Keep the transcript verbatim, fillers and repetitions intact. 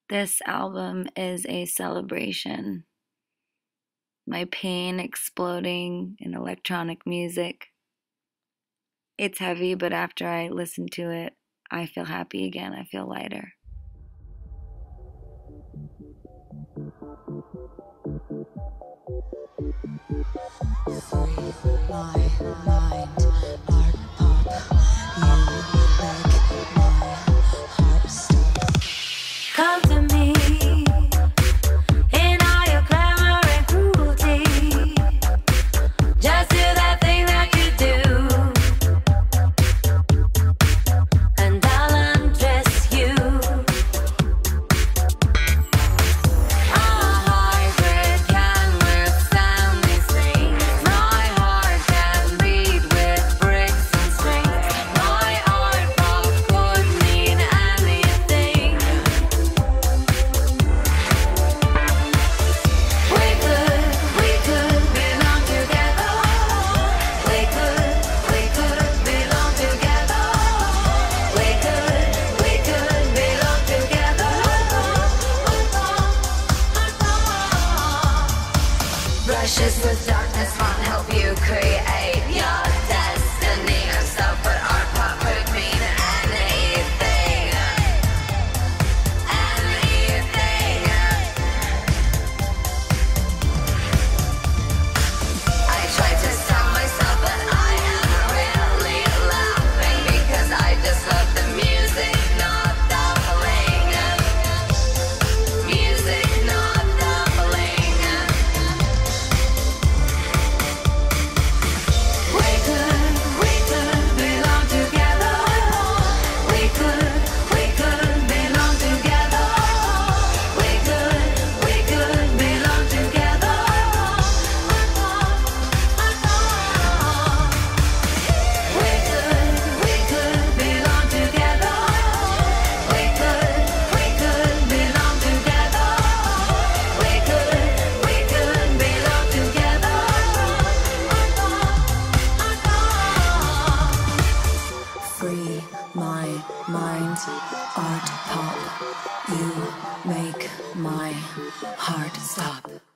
This album is a celebration. My pain exploding in electronic music. It's heavy, but after I listen to it, I feel happy again. I feel lighter. Free my mind, art pop, you make my heart stop. Come to me in all your glamour and cruelty. Just do that thing that you do, and I'll undress you. Our hybrid can withstand these things. My heart can beat with bricks and strings. My art pop could mean anything. We could, we could belong together. We could, we could belong together. We could, we could belong together. Brushes with darkness won't help you create your destiny of self, but art pop could mean anything. Anything. I tried to stop myself, but I am really laughing because I just love the music, not the bling. Music, not the bling. We could, we could belong together. We could, we could belong together. We could, we could belong together. We could, we could belong together. We could, we could belong together. We could, we could belong together. Free my mind, art pop, you make my heart stop.